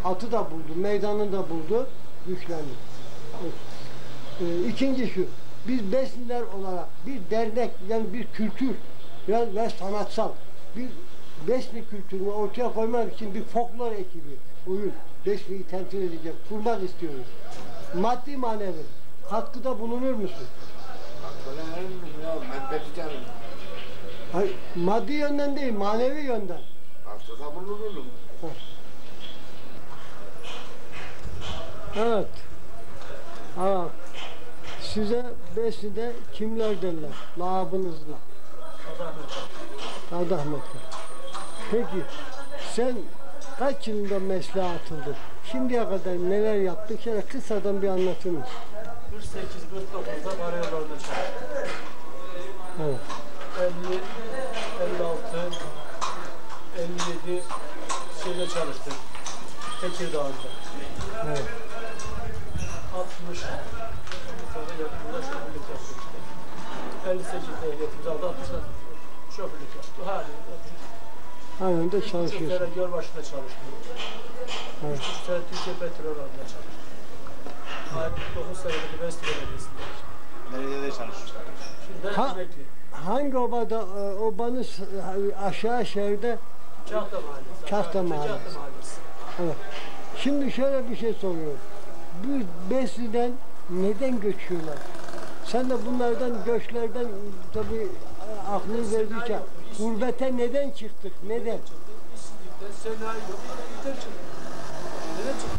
atı da buldu, meydanı da buldu, güçlendi. İkinci şu, biz Besniler olarak bir dernek, yani bir kültür ve sanatsal bir Besni kültürünü ortaya koymak için bir folklor ekibi, oyun, Besni'yi temsil edecek, kurmak istiyoruz. Maddi manevi katkıda bulunur musun? Hayır, maddi yönden değil, manevi yönden. Katkıda bulunurum. Evet. Aa, size Besni'de kimler derler? Lakabınızla. Adahmet'te. Peki, sen kaç yılında mesleğe atıldın? Şimdiye kadar neler yaptın? Şöyle kısadan bir anlatır mısın? 48-49'da karayollarında çalıştım. Evet. 50, 56, 57 şeyde çalıştım. Tekirdağ'da. Evet. 60 sonra yakında şoförlük yaptım işte. 58'de ehliyetimizi aldı, 60'da şoförlük yaptım. Aynen de çalışıyorsun. 3 sene Gölbaşı'nda çalıştım. Evet. 3 sene Türkiye Petrol'da çalıştım. 9 senede Besni Belediyesi'nde. Belediyede çalışmışlar. Şimdi emekli. Hangi obada, obanın aşağı şehirde? Çahta Mahallesi. Çahta Mahallesi. Çahta Mahallesi. Evet. Şimdi şöyle bir şey soruyorum. Bu Besni'den neden göçüyorlar? Sen de bunlardan, göçlerden tabii aklını verdikçe gurbete neden çıktık? Neden? İşsizlikten, sanayi yok, neden çıktık? Neden çıktık?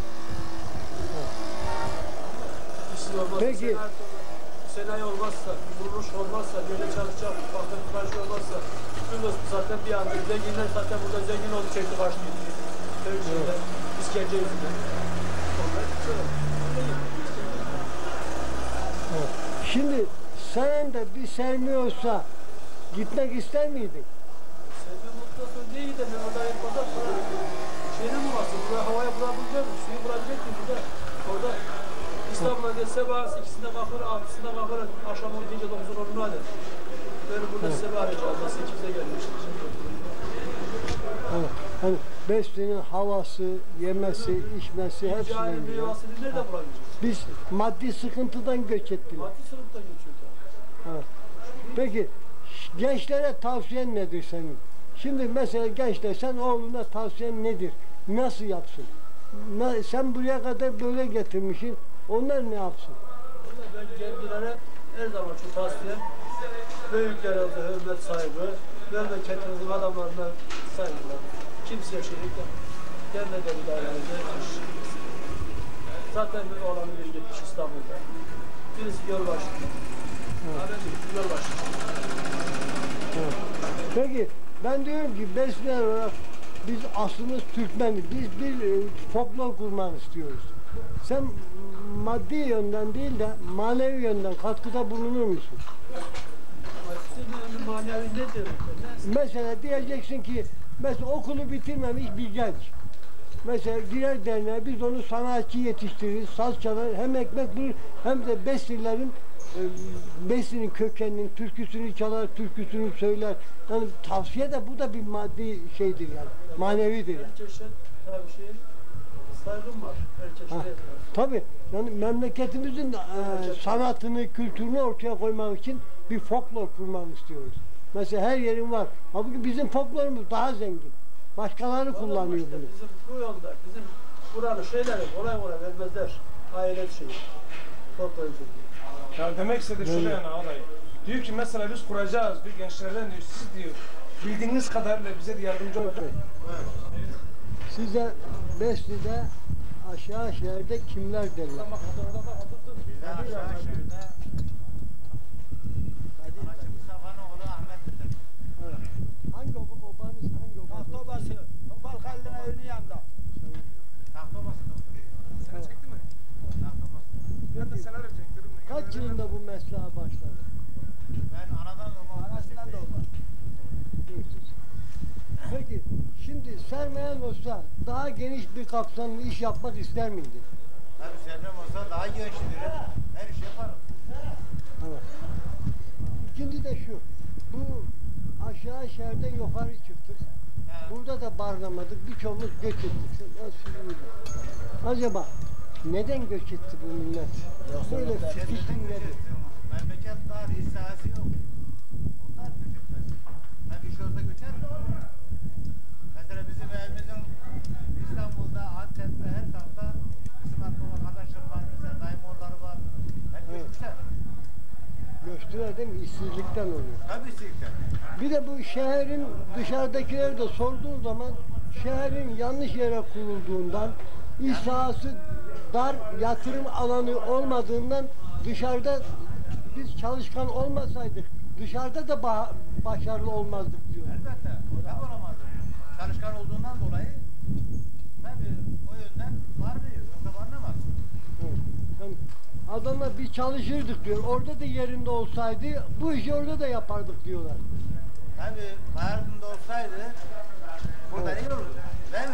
İşsiz olmazsa, Peki. sanayi olmazsa, kuruluş olmazsa, böyle çalışacak, bakın karşı olmazsa, bütün zaten bir anda zenginler zaten burada zengin oldu, çekti başlıyor. Böyle işkence yüzünden. Onlar Evet. Şimdi sen de bir sevmiyorsa gitmek ister miydin? Sevme mutlu olsun değil de ben orada yapmadan şeyine mi varsın? Buraya havaya bulabilecek mi? Suyu bulabilecek mi burada? Orada İstanbul'a gelse bazı ikisinde bakır, altısında bakır, akşam 12'de 9'un 10'una hadi. Ben burada size bir arayacağım. Nasıl ikimize gelmiştik. Evet. Hani Besni'nin havası, yemesi, içmesi hepsi. Cahil meyvasını nerede bulabileceğiz? Biz maddi sıkıntıdan göç ettik. Maddi sınıfta geçiyor tabii. Evet. Peki gençlere tavsiyen nedir senin? Şimdi mesela gençler sen oğluna tavsiyen nedir? Nasıl yapsın? Sen buraya kadar böyle getirmişsin. Onlar ne yapsın? Vallahi ben kendilere her zaman şu tavsiyem büyüklere hürmet saygı, memleketimizin adamlarına saygılar. Kimseye şeylik yapmıyor. Gelmeden idarelerinde zaten bir oğlanı bir gitmiş İstanbul'da. Birisi Gölbaşı'nda. Gölbaşı'nda. Evet. Peki ben diyorum ki Besniler olarak biz aslımız Türkmeniz. Biz bir folklor kurmak istiyoruz. Sen maddi yönden değil de manevi yönden katkıda bulunur musun? Manevi nedir? Mesela diyeceksin ki mesela okulu bitirmemiş bir genç. Mesela girer derneğe biz onu sanatçı yetiştiririz, saz çalar, hem ekmek bulur hem de Besnilerin Besni'nin kökeninin türküsünü çalar, türküsünü söyler. Yani tavsiye de bu da bir maddi şeydir yani, manevidir yani. Her çeşit tabii şey saygım var. Her çeşit var. Tabii yani memleketimizin sanatını, kültürünü ortaya koymak için bir folklor kurmak istiyoruz. Mesela her yerin var. Halbuki bizim folklorumuz daha zengin. Başkaları kullanıyor işte bunu. bizim bu yolda, bizim buranın şeyleri kolay kolay vermezler. Aile şeyi. Folklor şeyi. Ya demek istedi şurada yani ağabey. Diyor ki mesela biz kuracağız diyor gençlerden diyor siz diyor bildiğiniz kadarıyla bize de yardımcı olun. Size Besni'de aşağı şehirde kimler derler? Bizden aşağı şehirde Anacı Mustafa'nın oğlu Ahmet'tir. Evet. Hangi obanız hangi obanız? Tahtobası, Topal Halil'in evinin yanında. Tahtobası. Seni çekti mi? Tahtobası. Ben de senaryo çektirdim. Kaç yılında bu mesleğe başladı? Ben anadan doğma, anasından doğma. Peki şimdi sermayen olsa daha geniş bir kapsamlı iş yapmak ister miydin? Tabii sermem olsa daha gençlidir. Her iş yaparım. Evet. İkinci de şu, bu aşağı şehirden yukarı çıktık. Burada da barınamadık. Birçoğumuz göç ettik. Acaba neden göç etti bu millet? Böyle fikrin nedir? Memleket dar, hiç sahası yok. Onlar göçetmez. Ha bir şey olsa göçer mi? Mesela bizim evimizin İstanbul'da, Antep'te, her tarafta Müslüman kardeşlerim var, mesela dayımoğulları var. Hep göçmüşler. Göçtüler değil mi? İşsizlikten oluyor. Tabii siktir. Bir de bu şehrin dışarıdakileri de sorduğun zaman şehrin yanlış yere kurulduğundan, iş sahası dar, yatırım alanı olmadığından dışarıda biz çalışkan olmasaydık dışarıda da başarılı olmazdık diyor. Elbette. Hep olamazdı. Çalışkan olduğundan dolayı tabii o yönden var diyor. Yoksa barınamaz. Evet. Yani adamlar biz çalışırdık diyor. Orada da yerinde olsaydı bu işi orada da yapardık diyorlar. Tabii hayatında olsaydı burada iyi olurdu. Değil mi?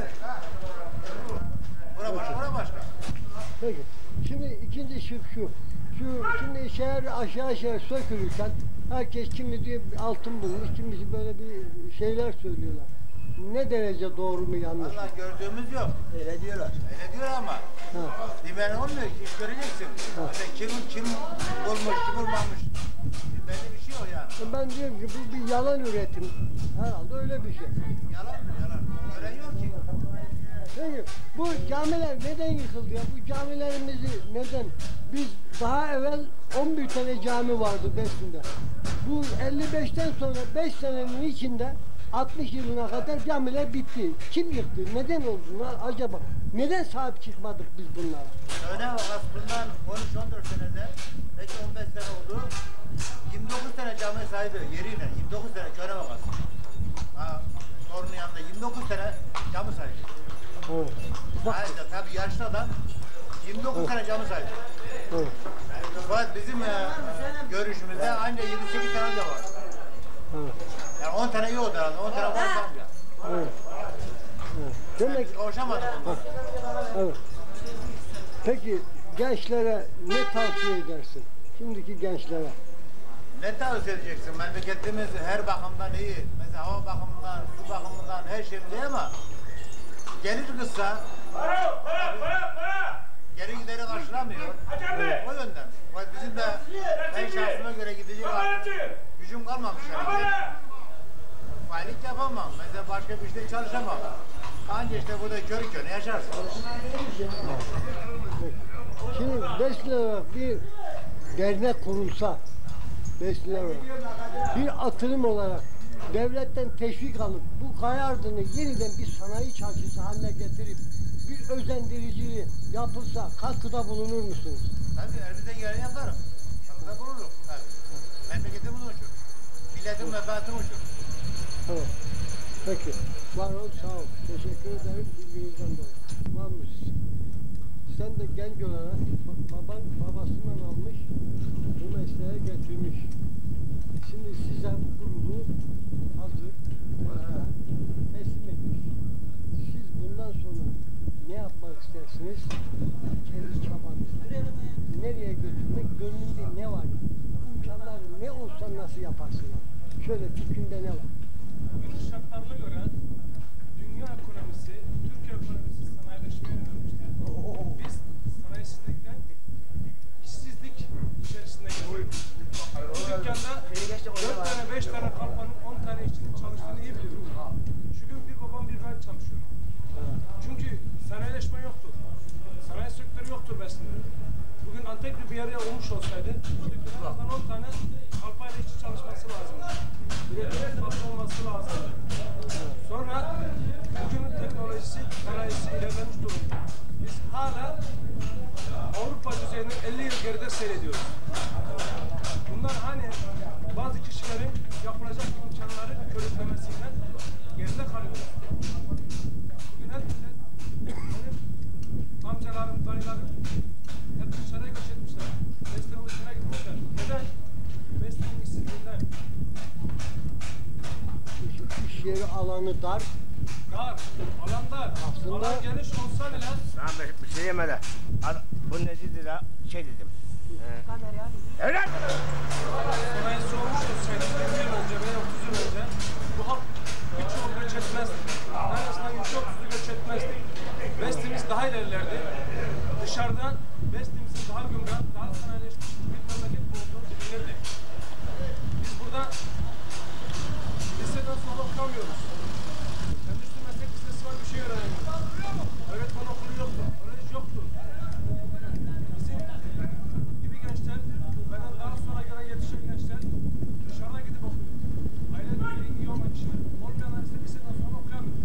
Bura başka, bura başka. Peki. Şimdi ikinci şık şu. Şimdi şehir aşağı sökülürken herkes kimi diyor altın bulmuş, kimisi böyle bir şeyler söylüyorlar. Ne derece doğru mu yanlış mı? Vallahi gördüğümüz yok. Öyle diyorlar. Öyle diyor ama. Ha. Diben olmuyor ki, iş göreceksin. Mesela kim bulmuş, kim bulmamış. Belli bir şey o yani. Ben diyorum ki bu bir yalan üretim. Herhalde öyle bir şey. Yalan mı yalan? Gören yok ki. Peki bu camiler neden yıkıldı ya? Bu camilerimizi neden? Biz daha evvel 11 tane cami vardı Beslin'de. Bu 55'ten sonra 5 senenin içinde 60 yılına kadar camiler bitti. Kim yıktı? Neden oldu acaba? Neden sahip çıkmadık biz bunlara? Öyle vakas bundan 13-14 senede, belki 15 sene oldu. 29 tane cami sahibi yeriyle, 29 sene köre vakas. Sorunun yanında 29 sene cami sahibi. Evet. Bak, Ayrıca tabii yaşlı adam 29 tane cami sahibi. evet. Fakat bizim görüşümüzde ancak 7-8 tane de var. Evet. Yani 10 tane iyi oldu herhalde, 10 tane var amca. Evet. Evet. Demek Biz kavuşamadık ondan. evet. Peki gençlere ne tavsiye edersin? Şimdiki gençlere. Ne tavsiye edeceksin? Memleketimiz her bakımdan iyi. Mesela hava bakımından, su bakımından, her şey iyi ama gelir kısa, geri gideri karşılamıyor. O yönden. Bizim de ben şahsıma göre gidecek gücüm kalmamış yani. Faylık yapamam. Mesela başka bir işte çalışamam. Anca işte burada körü körüne yaşarsın. Şimdi Besli olarak bir dernek kurulsa, Besli olarak bir atılım olarak devletten teşvik alıp bu Kayardın'ı yeniden bir sanayi çarşısı haline getirip bir özendirici yapılsa katkıda bulunur musunuz? Tabii elimizden geleni yaparım. Katkıda bulurum tabii. Memleketimiz için. Milletin menfaatini için. Evet. Peki. Var ol, sağ ol. Teşekkür ederim ilginizden dolayı. Var mısın? Sen de genç olarak baban babasından almış, bu mesleğe getirmiş. Şimdi size bu kurulu hazır, teslim etmiş. Siz bundan sonra ne yapmak istersiniz? Kendi çabanızla. Nereye götürmek, gönlünde ne var? İmkanlar ne olsa nasıl yaparsın? Şöyle fikrinde ne var? Bugün şartlarına göre dünya ekonomisi, Türkiye ekonomisi sanayileşmeye yönelmiştir. Biz sanayisizlikten işsizlik içerisinde geçiyoruz. Bu dükkanda 4 tane, 5 tane kampanın 10 tane işçinin çalıştığını iyi biliyorum. Çünkü bir babam bir ben çalışıyorum. Çünkü sanayileşme yoktur. Sanayi sektörü yoktur Besli'de. Bugün Antepli bir yere olmuş olsaydı, bu dükkanda 10 tane kalpayla işçi çalışması lazım. Üretim fazla olması lazım. Sonra bugünün teknolojisi, sanayisi ilerlemiş durumda. Biz hala Avrupa düzeyinin 50 yıl geride seyrediyoruz. Bunlar hani bazı kişilerin yapılacak imkanları körüklemesiyle geride kalıyoruz. Bugün hepimize benim amcalarım, dayılarım hep dışarıya göç etmişler. Mesleğin dışına gitmişler. Neden? Mesleğin işsizliğinden. İş yeri alanı dar. Dar, alan dar. Aslında- Alan geniş olsa bile Lan bir şey yemedi. Bu ne dedi la? Şey dedim. Evlat! sanayisi olmuş olsaydı 20 yıl önce veya 30 yıl önce bu halk birçoğu göç etmezdi. en azından %30'u göç etmezdi. Bestimiz daha ilerlerdi. Dışarıdan bestimizin daha gümrah, daha sanayileşmiş bir memleket olduğunu bilinirdi. Biz burada liseden sonra okamıyoruz. Endüstri meslek lisesi var, bir şey öğrenemiyoruz. Öğretmen okulu yoktu, kolej yoktu. Bizim gibi gençler, benden daha sonra gelen yetişen gençler dışarıda gidip okuyor. Aile düzeyi iyi olmak için. Olmayanlar ise liseden sonra okuyamıyor.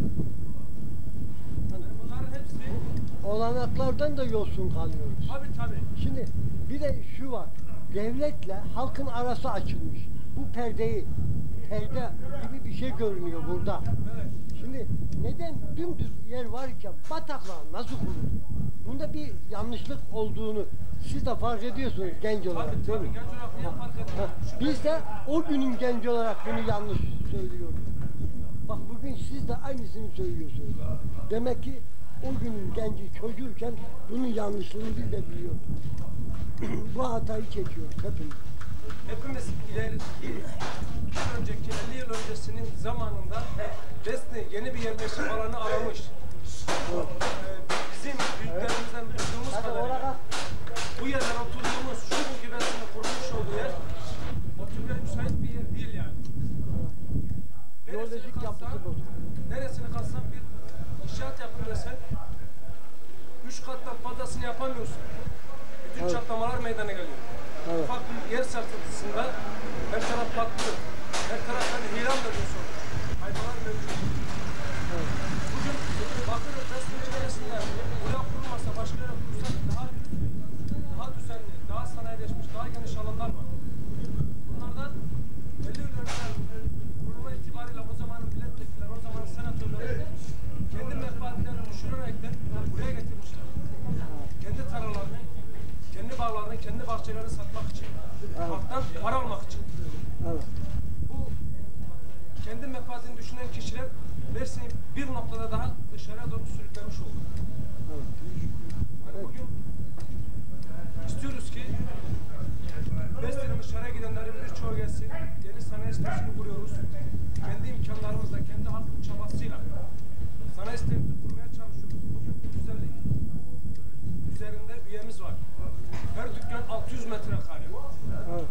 Yani bunların hepsi Olanaklardan da yoksun kalıyoruz. tabii. Şimdi bir de şu var. Devletle halkın arası açılmış. Bu perde gibi bir şey görünüyor burada. Evet. Şimdi neden dümdüz yer varken bataklığa nasıl kuruldu? Bunda bir yanlışlık olduğunu siz de fark ediyorsunuz genç olarak, Tabii değil mi? genç olarak niye fark ediyor? Biz de o günün genci olarak bunu yanlış söylüyoruz. Bak bugün siz de aynısını söylüyorsunuz. Demek ki o günün genci çocuğuyken bunun yanlışlığını biz de biliyoruz. Bu hatayı çekiyoruz hepimiz. Hepimiz bir önceki 50 yıl öncesinin zamanında Besni yeni bir yerleşim alanı aramış. Bizim büyüklerimizden duyduğumuz kadarıyla bu yerler oturduğumuz şu bugün Besni'nin kurulmuş olduğu yer oturmaya müsait bir yer değil yani. Jeolojik yapısı bozuk. Neresini kalsan bir inşaat yapın desen 3 kattan fazlasını yapamıyorsun. Bütün çatlamalar meydana geliyor. Evet. Ufak bir yer sarsıntısında her taraf patlı. Her taraf hani hiram da diyorsun. Hayvanlar mevcut. Bugün bakıyoruz Besni içerisinde buraya kurulmasa, başka yere kurulsa daha düzenli, daha sanayileşmiş, daha geniş alanlar var. Bunlardan 50 yıl önce kurulma itibariyle o zamanın milletvekilleri, o zamanın senatörleri kendi menfaatlerini düşürerekten buraya getirmişler. Kendi tarlalarını, kendi bağlarını, kendi bahçelerini satmak için, halktan para almak için. Evet. Bu kendi menfaatini düşünen kişiler Besni'yi bir noktada daha dışarıya doğru sürüklemiş oldu. Yani bugün istiyoruz ki Besni'nin dışarıya gidenlerin birçoğu gelsin, yeni sanayi sitesini kuruyoruz. Kendi imkanlarımızla, kendi halkın çabasıyla sanayi sitemizi kurmaya çalışıyoruz. Bugün 350 üzerinde üyemiz var. Her dükkan 600 metrekare. Evet.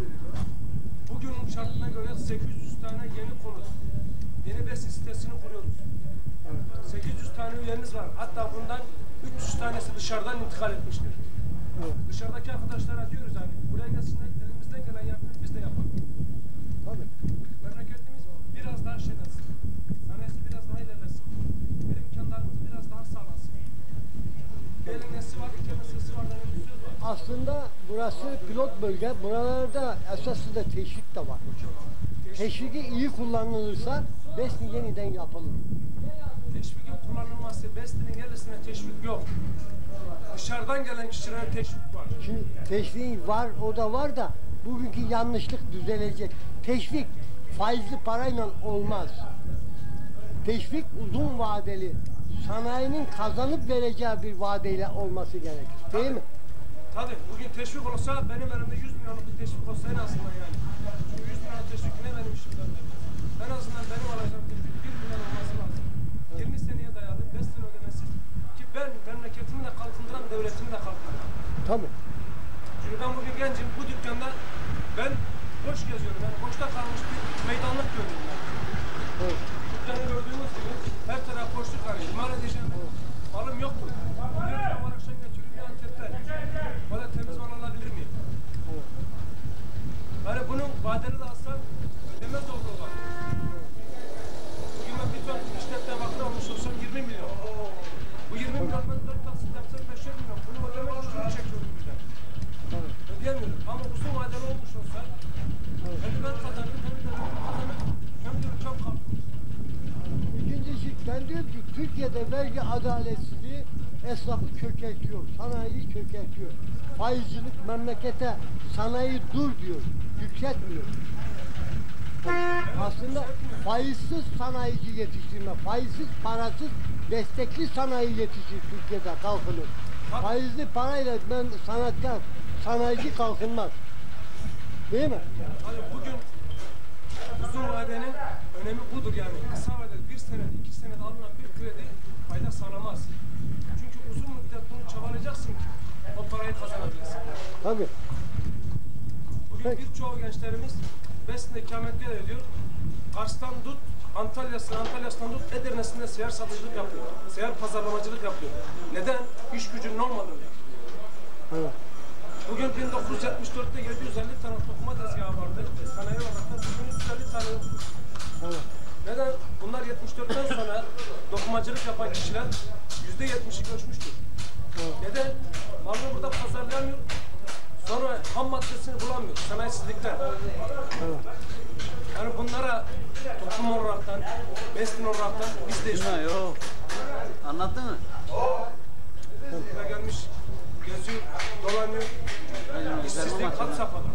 Bugünün şartına göre 800 tane yeni konut, yeni Besni sitesini kuruyoruz. 800 tane üyemiz var. Hatta bundan 300 tanesi dışarıdan intikal etmiştir. Evet. Dışarıdaki arkadaşlara diyoruz hani buraya gelsinler, elimizden gelen yardımı biz de yapalım. Tabii. Memleketimiz biraz daha şenlensin. Sanayisi biraz daha ilerlesin. Bir imkanlarımız biraz daha sağlansın. Elin nesi var, ülkenin sesi var, denen bir söz var. Aslında burası pilot bölge. Buralarda esasında teşvik de var. Teşviki iyi kullanılırsa Besni yeniden yapılır. Teşvikin kullanılması, Besni'nin yerlisine teşvik yok. Dışarıdan gelen kişilere teşvik var. Şimdi teşvik var, o da var da bugünkü yanlışlık düzelecek. Teşvik faizli parayla olmaz. Teşvik uzun vadeli, sanayinin kazanıp vereceği bir vadeyle olması gerekir. Değil mi? Tabii bugün teşvik olsa benim elimde 100 milyonluk bir teşvik olsa en azından yani. Çünkü 100 milyon teşvik ne benim işimden vermez. En azından benim alacağım teşvik 1 milyon olması lazım. 20 seneye dayalı, 5 sene ödemesiz ki ben memleketimi de kalkındıran, devletimi de kalkındıran. Tabii. Çünkü ben bugün gencim, bu dükkanda ben boş geziyorum. Yani boşta kalmış bir meydanlık görüyorum ben. Evet. Dükkanı gördüğünüz gibi her taraf boşluk var. İmal edeceğim malım yoktur. Bir var akşam getiriyorum bir Antep'te. Böyle temiz mal alabilir miyim? Evet. Yani bunun vadeli de alsam ödemez oldu o zaman. Bugün ben bir ton işletme bakır almış olsam 20 milyon. Bu 20 milyon ben 4 taksit yapsam 5'er milyon. Bunu ödemek üstünü çekiyorum birden. Evet. Ödeyemiyorum. Ama uzun vadeli olmuş olsa hem ben kazandım hem de devletim kazanır hem de ülkem kalkmış. İkincisi ben diyorum ki Türkiye'de vergi adaletsizliği esnafı çökertiyor, sanayiyi çökertiyor. Faizcilik memlekete sanayi dur diyor, yükseltmiyor. Aslında faizsiz sanayici yetiştirme, faizsiz, parasız, destekli sanayi yetiştir Türkiye'de kalkınır. Faizli parayla ben sanatkar, sanayici kalkınmaz. Değil mi? Hani bugün uzun vadenin önemi budur yani. Kısa vadede 1 sene, 2 senede alınan bir kredi fayda sağlamaz. Çünkü uzun müddet bunu çabalayacaksın ki o parayı kazanabilirsin. Tabii. Bugün Peki. birçoğu gençlerimiz Besne'de ikametgah ediyor. Kars'tan tut, Antalya'sından tut, Edirne'sinde seyyar satıcılık yapıyor. Seyyar pazarlamacılık yapıyor. Neden? İş gücünün olmadığını. Evet. Bugün 1974'te 750 tane dokuma tezgahı vardı. Sanayi olarak da bugün 350 tane yok. Evet. Neden? Bunlar 74'ten sonra dokumacılık yapan kişiler %70'i göçmüştür. Evet. Neden? Malını burada pazarlayamıyor. Sonra ham maddesini bulamıyor. Sanayisizlikten. Evet. Yani bunlara toplum olaraktan, Bestin olaraktan biz de istiyoruz. Yok. Anlattın mı? Buraya gelmiş, geziyor, dolanıyor. İşsizlik had safhada.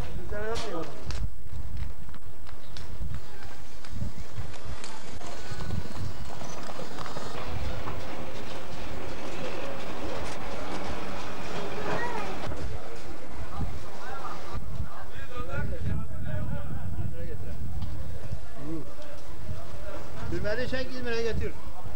Bilmedi sen İzmir'e getir.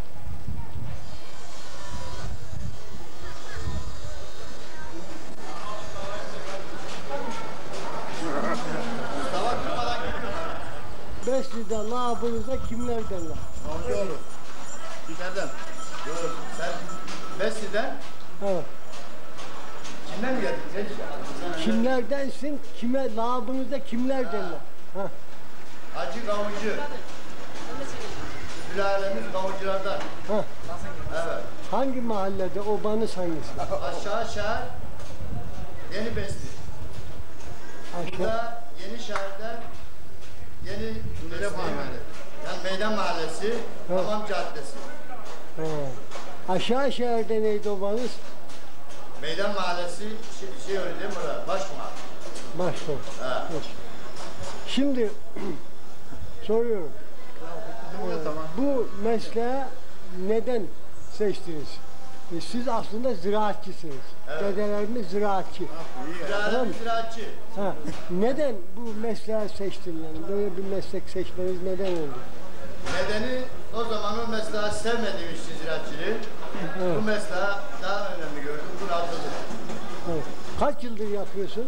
Mustafa tutmadan gidiyor. Besli'de, Nabılı'da kimler derler? Amcaoğlu. Giderden. Yok sen Besi'den Evet. kimden mi geldin? Kimlerdensin, kime, Nabılı'da kimler derler? Ha. Hacı Kavucu. Sülalemiz kavuculardan. Ha. Evet. Hangi mahallede, obanız hangisi? Aşağı şehir Yeni Besli. Aşağı. Burada Yeni Şehir'den Yeni Besli. Yani Meydan Mahallesi, Hamam Caddesi. Ha. Aşağı şehirde neydi obanız? Meydan Mahallesi şey öyle değil mi orada? Başmahalle. Başka. Ha. Şimdi soruyorum. Tamam. Bu mesleği neden seçtiniz? Siz aslında ziraatçısınız. Evet. Dedelerimiz ziraatçı. Ziraatçı, ziraatçı. Ha. Neden bu mesleği seçtin yani? Böyle bir meslek seçmeniz neden oldu? Nedeni o zaman o mesleği sevmediğim için ziraatçılığı. Evet. Bu mesleği daha önemli gördüm. Bunu atıldım. Evet. Kaç yıldır yapıyorsun?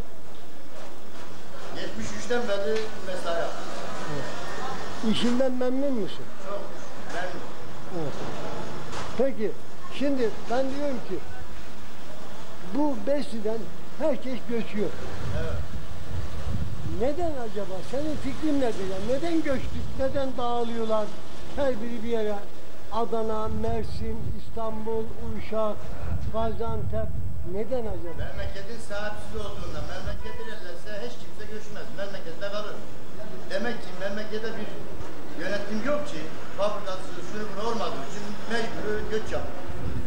73'ten beri bu mesleği yaptım. İşinden memnun musun? Çok memnunum. Evet. Peki, şimdi ben diyorum ki bu Besli'den herkes göçüyor. Evet. Neden acaba? Senin fikrin nedir? Yani neden göçtük? Neden dağılıyorlar? Her biri bir yere. Adana, Mersin, İstanbul, Uşak, Gaziantep. Neden acaba? Memleketin sahipsiz olduğundan, memleketin ellerse hiç kimse göçmez. Memlekette kalır. Demek ki memlekette bir yönetim yok ki, fabrikası, şunu bunu olmadığı için mecbur göç yapıyor.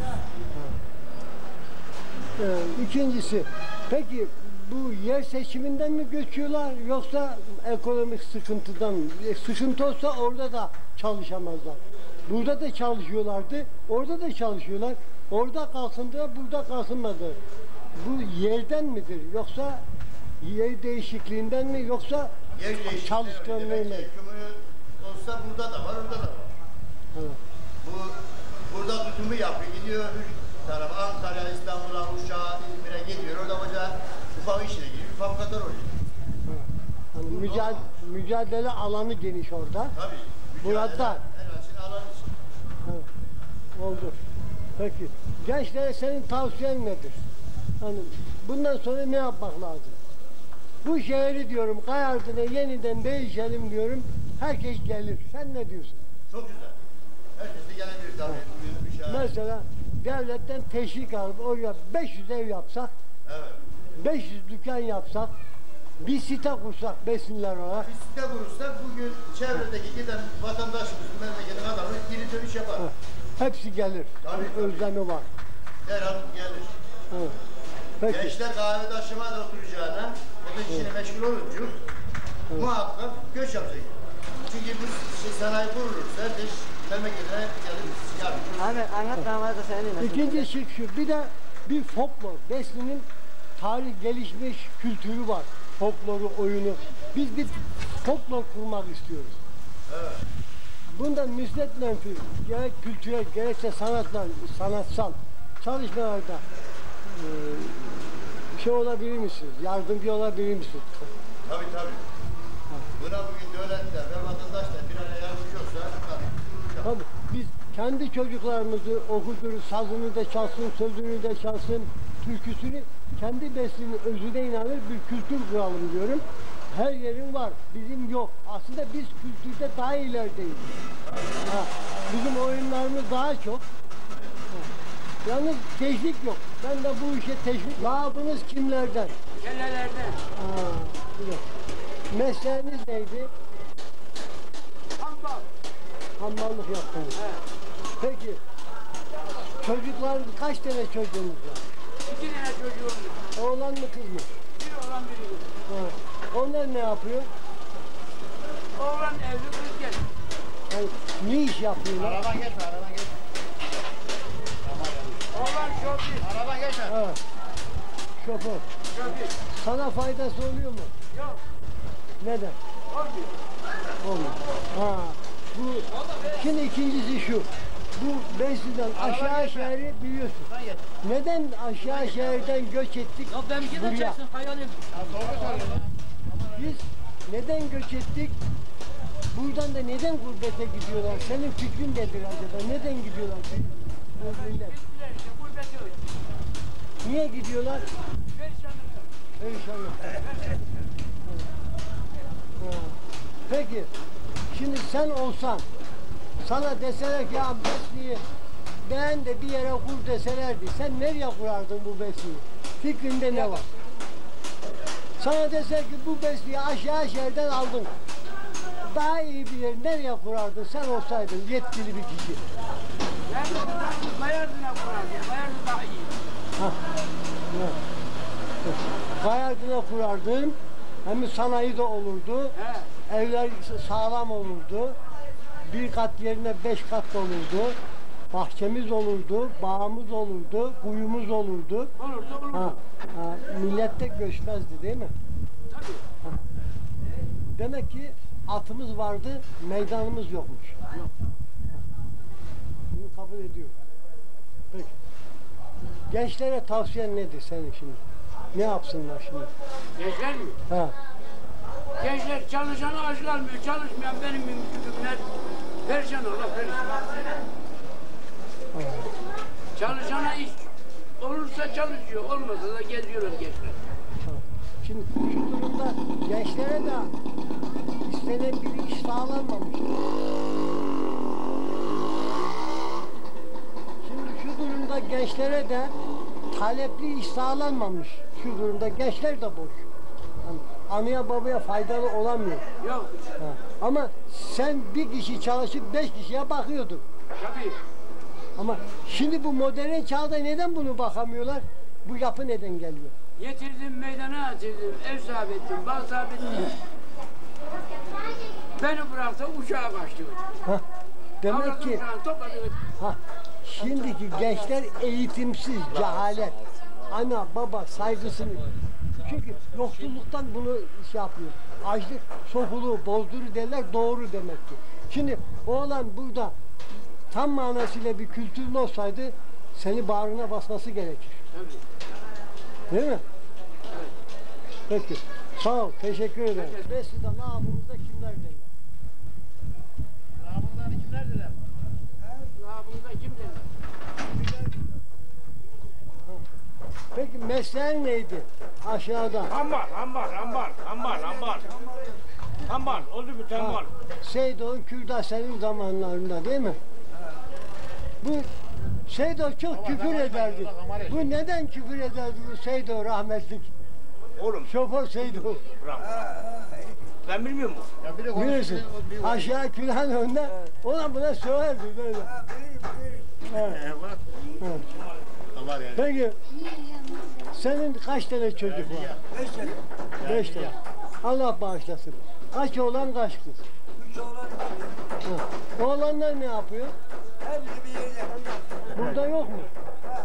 İkincisi, peki bu yer seçiminden mi göçüyorlar yoksa ekonomik sıkıntıdan mı? Sıkıntı olsa orada da çalışamazlar. Burada da çalışıyorlardı, orada da çalışıyorlar. Orada kalkındı, burada kalkınmadı. Bu yerden midir yoksa yer değişikliğinden mi yoksa Yer değişikliği çalışkanlığı demek mı? ki hükümü olsa burada da var, orada da var. Evet. Burada tutumu yapıyor, gidiyor bir tarafa Ankara, İstanbul'a, Uşak'a, İzmir'e gidiyor. Orada hoca ufak işine giriyor, bir fabrikatör oluyor. Yani mücadele alanı geniş orada. Tabii. Burada. Her açın alan için. Evet, oldu. Peki. Gençlere senin tavsiyen nedir? Hani bundan sonra ne yapmak lazım? Bu şehri diyorum Kayardın'a yeniden değişelim diyorum. Herkes gelir. Sen ne diyorsun? Çok güzel. Herkes de gelebilir tabii. Bugün bir şey. Mesela devletten teşvik alıp oraya 500 ev yapsak, Evet. 500 dükkan yapsak, bir site kursak besinler olarak. Bir site kurursak bugün çevredeki giden vatandaşımız, memleketin adamı geri dönüş yapar. Hepsi gelir. Tabii, tabii. Özlemi var. Derhal gelir. Evet. Peki. Gençler kahve taşıma da oturacağına, o da işine meşgul olunca muhakkak göç yapacak. Çünkü bu sanayi kurulursa herkes memleketine gelir. Abi anlat damadı senin. İkinci şık şu, bir de bir folklor. Besli'nin tarih gelişmiş kültürü var. Folkloru, oyunu. Biz bir folklor kurmak istiyoruz. Bunda müsbet menfi, gerek kültürel gerekse sanatsal çalışmalarda şey olabilir misiniz? Yardımcı olabilir misiniz? Tabii. Buna bugün devletler ve vatandaşlar bir araya yapıyorsa tabii. Tabii biz kendi çocuklarımızı okuduruz, sazını da çalsın, sözünü de çalsın, türküsünü kendi beslinin özüne inanır bir kültür kuralım diyorum. Her yerin var, bizim yok. Aslında biz kültürde daha ilerideyiz. Bizim oyunlarımız daha çok. Yalnız teşvik yok. Ben de bu işe teşvik... Labınız kimlerden? Kellelerden. Mesleğiniz neydi? Hambal. Hammallık yaptınız. Peki, çocuklar kaç tane çocuğunuz var? 2 tane çocuğum var. Oğlan mı kız mı? Bir oğlan biri kız. Onlar ne yapıyor? Oğlan evli kız gel. Yani ne iş yapıyorlar? Araban geçme. Oğlan şoför. Araban geçme. Evet. Şoför. Şoför. Sana faydası oluyor mu? Yok. Neden? Olmuyor. Olmuyor. Şimdi ikincisi şu. Bu Besli'den aşağı şehri biliyorsun. Neden aşağı şehirden göç ettik buraya? Biz neden göç ettik? Buradan da neden gurbete gidiyorlar? Senin fikrin nedir acaba? Neden gidiyorlar? Bu millet? Gittiler işte gurbeti öyle. Niye gidiyorlar? Perişanlık. Perişanlık. Peki, şimdi sen olsan, sana deseler ki ya Besli'yi beğen de bir yere kur deselerdi, sen nereye kurardın bu Besli'yi? Fikrinde ne var? Sana deser ki bu Besli'yi aşağı şehirden aldın, daha iyi bir yer nereye kurardın sen olsaydın yetkili bir kişi? Ben Bayardın'a kurardım. Bayardı daha iyi. Kayardına kurardın, hem sanayi de olurdu, evler sağlam olurdu, bir kat yerine 5 kat olurdu, bahçemiz olurdu, bağımız olurdu, kuyumuz olurdu. Olurdu. Millet de göçmezdi değil mi? Tabii. Demek ki atımız vardı, meydanımız yokmuş. Yok. Bunu kabul ediyorum. Peki. Gençlere tavsiyen nedir senin şimdi? Ne yapsınlar şimdi? Gençler mi? Gençler çalışanı aç kalmıyor. Çalışmayan benim mümkünler perişan olur. Çalışana iş olursa çalışıyor, olmasa da geziyorlar gençler. Şimdi şu durumda gençlere de istenen bir iş sağlanmamış. Şimdi şu durumda gençlere de talepli iş sağlanmamış. Şu durumda gençler de boş. Yani anaya babaya faydalı olamıyor. Yok. Ama sen bir kişi çalışıp 5 kişiye bakıyordun. Tabii. Ama şimdi bu modern çağda neden bunu bakamıyorlar? Bu yapı neden geliyor? Getirdim meydana atırdım, ev sahibi ettim, bal sahibi ettim. Beni bıraktı uçağa kaçtı. Demek ki topladı. şimdiki gençler eğitimsiz, cehalet. Ana, baba saygısını. Çünkü yoksulluktan bunu şey yapıyor. Açlık sokuluğu bozdurur derler, doğru demek ki. Şimdi oğlan burada tam manasıyla bir kültürlü olsaydı seni bağrına basması gerekir. Tabii. Değil mi? Evet. Peki. Sağ ol, teşekkür ederim. Besli'de labımızda kimler derler? Bunların kimlerdiler? Labında kim dedi? Peki mesleğin neydi? Aşağıda. Hambar, oldu bir hambar. Seydoğan Kürda senin zamanlarında değil mi? Bu Seydo çok küfür ederdi. Bu neden küfür ederdi bu Seydo rahmetlik? Oğlum, Şoför Seydo. bırak. Ben bilmiyor musun? Ya biri Biliyorsun aşağı külhan önünde ona buna söylerdi böyle. Evet. Evet. Var yani. Peki senin kaç tane çocuk var? 5 sene. 5 tane. Allah bağışlasın. Kaç oğlan kaç kız? 3 oğlan. Oğlanlar ne yapıyor? Her biri bir yerde. Burada yok mu?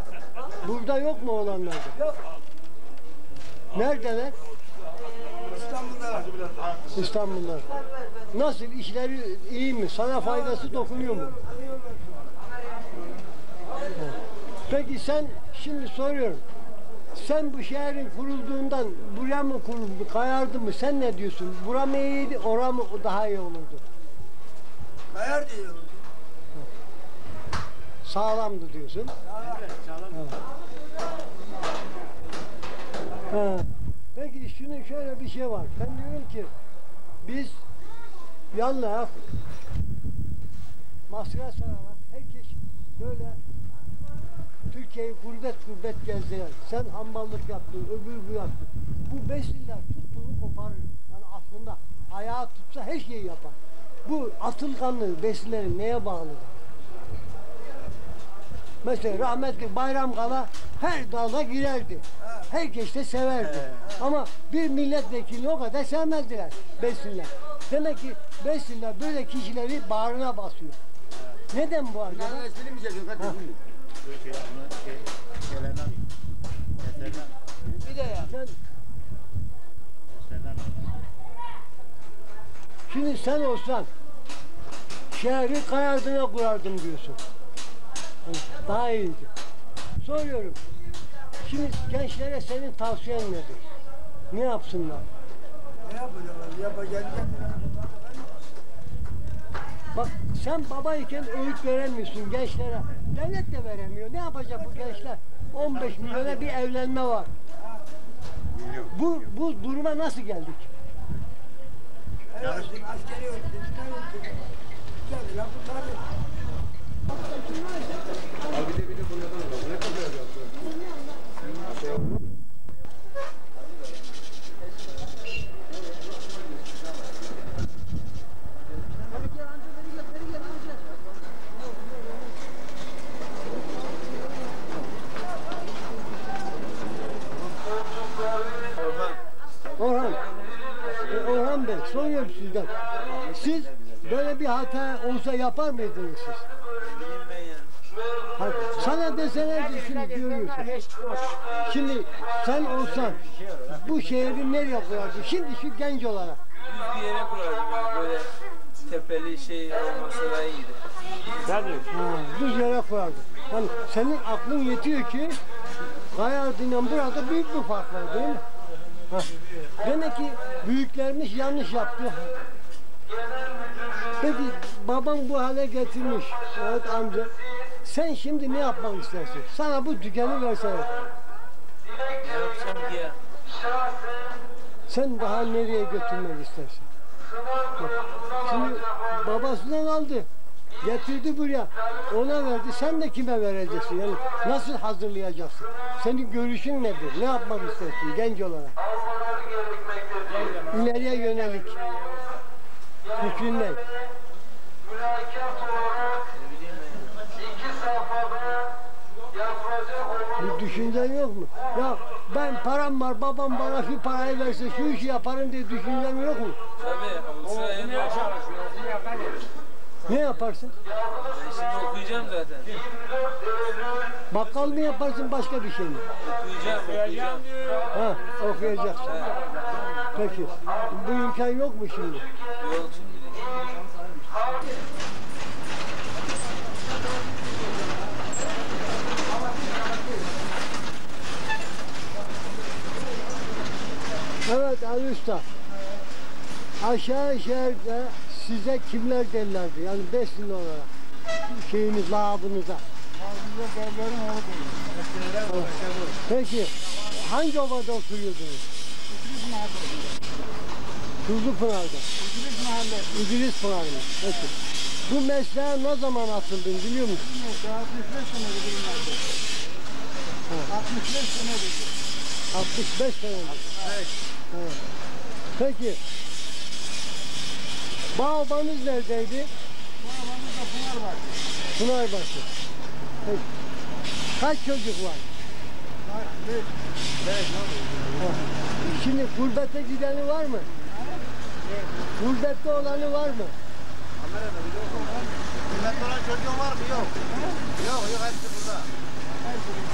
Burada yok mu oğlanlarda? Yok. Neredeler? İstanbul'da. Nasıl, işleri iyi mi? Sana faydası dokunuyor mu? Peki sen, şimdi soruyorum. Sen bu şehrin kurulduğundan buraya mı kuruldu, kayardı mı? Sen ne diyorsun? Bura mı iyiydi, ora mı daha iyi olurdu? Kayar diyorum. Sağlamdı diyorsun. Ha. Peki şunun şöyle bir şey var. Ben diyorum ki biz yalnız maskara sararak herkes böyle Türkiye'yi gurbet gezdiler. Sen hamballık yaptın, öbür bu yaptın. Bu besliler tuttuğunu koparır. Yani aslında ayağı tutsa her şeyi yapar. Bu atılganlığı beslilerin neye bağlıdır? Mesela rahmetli Bayram Kala her dalda girerdi. Herkes de severdi. Ama bir milletvekilini o kadar sevmezdiler besliler. Demek ki besliler böyle kişileri bağrına basıyor. Neden bu acaba? Bir de ya. Şimdi sen olsan şehri kayardına kurardım diyorsun. Daha iyiydi. Soruyorum. Şimdi gençlere senin tavsiyen nedir? Ne yapsınlar? Ne yapacağım? Yapacağım. Bak sen babayken öğüt veremiyorsun gençlere. Devlet de veremiyor. Ne yapacak bu gençler? 15 milyona bir evlenme var. Bu duruma nasıl geldik? Evet, askeri öldü. Geldi lan bu tabi. Orhan Bey, soruyorum sizden. Siz böyle bir hata olsa yapar mıydınız siz? Sana deselerdi şimdi görüyorsun. Şimdi sen olsan bu şehri nereye kurardın? Şimdi şu genç olarak. Düz bir yere kurardım yani böyle tepeli şey olması daha iyiydi. Tabii. Düz yere kurardın. Yani senin aklın yetiyor ki Kayardın'la burada büyük bir fark var değil mi? Ha. Demek ki büyüklerimiz yanlış yaptı. Peki babam bu hale getirmiş. Evet amca. Sen şimdi ne yapmak istersin? Sana bu dükkanı verseler. Ne yapacağım ki ya? Sen daha nereye götürmek istersin? Bak, şimdi babasından aldı. Getirdi buraya. Ona verdi. Sen de kime vereceksin? Yani nasıl hazırlayacaksın? Senin görüşün nedir? Ne yapmak istersin genç olarak? İleriye yönelik. Fikrin ne? Bir düşüncen yok mu? Ya ben param var, babam bana şu parayı verse şu işi yaparım diye düşüncen yok mu? Tabii ama sıraya ne yapacağım? Ne yaparsın? Ben şimdi okuyacağım zaten. Bakkal mı yaparsın başka bir şey mi? Okuyacağım. Ha, okuyacaksın. Peki. Bu imkan yok mu şimdi? Yok şimdi. Evet Ali Usta. Aşağı şehirde size kimler derlerdi? Yani Besli olarak. Şeyiniz, lahabınıza. Peki hangi ovada oturuyordunuz? Tuzlupınar'da. İdris Pınar'da. Peki. Bu mesleğe ne zaman atıldın biliyor musun? 65 senedir. 65 senedir. 65 senedir. Evet. Peki. Bağbanız neredeydi? Bağlamızda Pınar var. Pınarbaşı. Peki. Kaç çocuk var? Ha. Şimdi gurbete gideni var mı? Gurbette olanı var mı? Gurbette olan çocuğun var mı? Yok. Yok hepsi burada.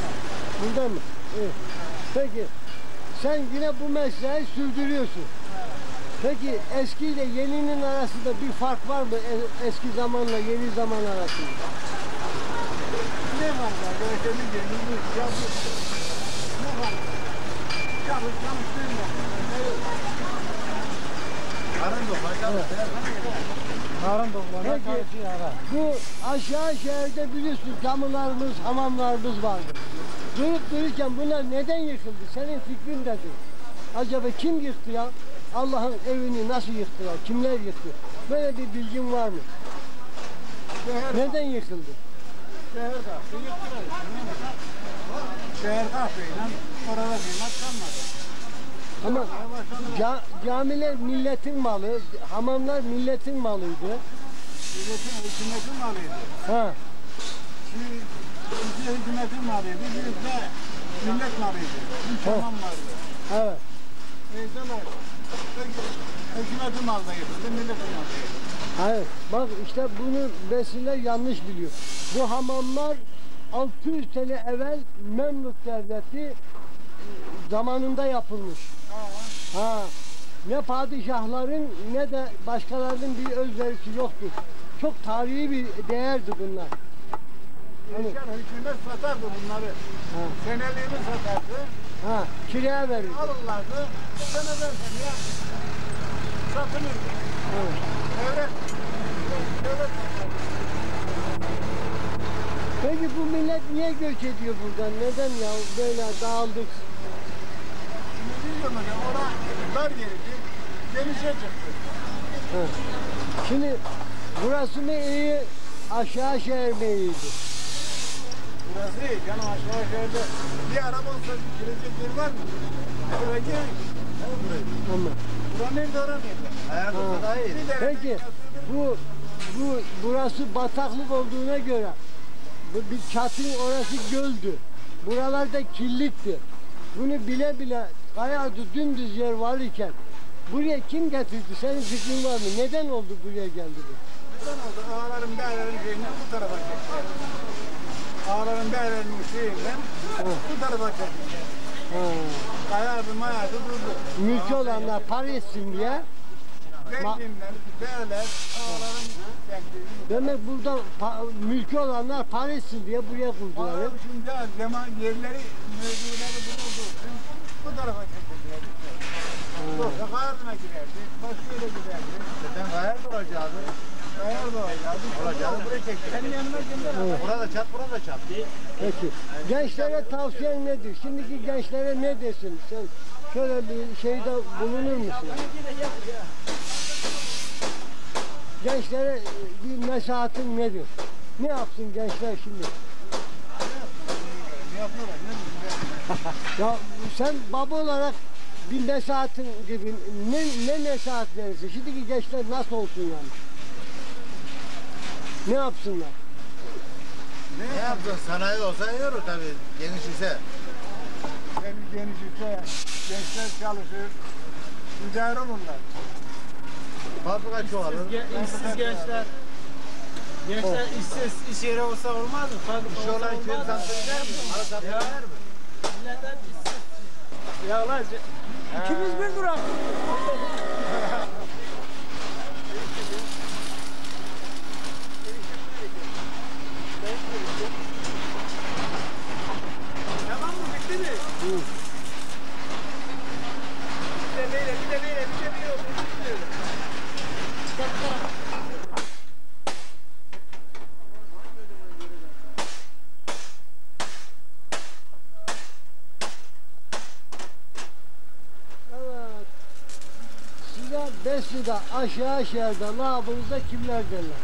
Burada mı? Evet. Peki. Sen yine bu mesleği sürdürüyorsun. Peki eskiyle yeninin arasında bir fark var mı? Eski zamanla yeni zaman arasında. Ne var ya? Görseli geliyor. Ne var? Çalış değil mi? Karın dokma. Karın dokma. Peki bu aşağı şehirde biliyorsun camılarımız, hamamlarımız vardı. Durup dururken bunlar neden yıkıldı? Senin fikrin nedir? Acaba kim yıktı ya? Allah'ın evini nasıl yıktılar? Kimler yıktı? Böyle bir bilgin var mı? Neden yıkıldı? Şehir kahve yıktılar. Şehir kahveyle orada kıymet kalmadı. Ama camiler milletin malı, hamamlar milletin malıydı. Hükümetin malıydı. Ha. Şimdi hükümetin malıydı, birisi de millet malıydı. Bir tamam vardı. Evet. Neyseler, hükümetin malı da yapıldı, milletin malı da yapıldı. Hayır. Bak işte bunu besinler yanlış biliyor. Bu hamamlar 600 sene evvel Memlük Devleti zamanında yapılmış. Ha. Ne padişahların ne de başkalarının bir özverisi yoktur. Çok tarihi bir değerdi bunlar. Yani hükümet satardı bunları. Ha. Seneliğini satardı. Ha. Kiraya verir. Alırlardı. Seneden seneye satılırdı. Evet. Devlet satardı. Peki bu millet niye göç ediyor buradan? Neden ya böyle dağıldık? Bilmiyorum hocam, ona dar yeriydi. Genişe çıktı. Ha. Şimdi burası mı iyi, aşağı şehir mi iyiydi? Burası iyi canım, aşağı şehirde bir araba olsa girecek yer var mı? Buraya gir. Ama. Buranın nerede, oranın nerede? Hayat olsa daha iyi. Peki burası bataklık olduğuna göre bir çatının orası göldü. Buralarda kirlikti. Bunu bile bile kayadı dümdüz yer var iken buraya kim getirdi? Senin fikrin var mı? Neden oldu buraya geldi bu? Neden oldu? Ağaların değerlerin şeyinden bu tarafa çekti. Ağaların değerlerinin şeyinden bu tarafa çekti. Kayadı mayadı durdu. Mülkü olanlar para etsin diye. Zenginler, değerler, ağaların çektiği. Demek burada mülkü olanlar para etsin diye buraya kurdular. Ağalar şimdi zaman yerleri, mevzuları bulunduğu için bu tarafa çekildiler. Yoksa kayardına girerdi, başka yere giderdi. Zaten kayard olacaktı. Kayard olacaktı. Buraya çekti. Senin yanına gönder. Burada çat, burada çat. Peki. Gençlere tavsiyen nedir? Şimdiki gençlere ne desin? Sen şöyle bir şeyde bulunur musun? Gençlere bir nasihatin nedir? Ne yapsın gençler şimdi? Ne yapıyorlar? Ne Ya sen baba olarak bir nasihatin gibi ne nasihat verirsin? Şimdiki gençler nasıl olsun yani? Ne yapsınlar? Ne yaptın? Sanayi olsa iyi olur tabii. Geniş ise. Geniş ise gençler çalışır. Müdahil olurlar. Fabrika çoğalır. İşsiz gençler. Gençler işsiz, iş yeri olsa olmaz mı? Fabrika İş olsa olan köy olmaz mı? satır gider mi? Arı satır gider mi? Milletten işsiz. Ya lan ikimiz bir durak. Tamam mı? Bitti mi? Bir de böyle, bir de böyle, bir de böyle oldu. Bir de böyle. Evet. Size Besli'de aşağı şehirde labınızda kimler derler?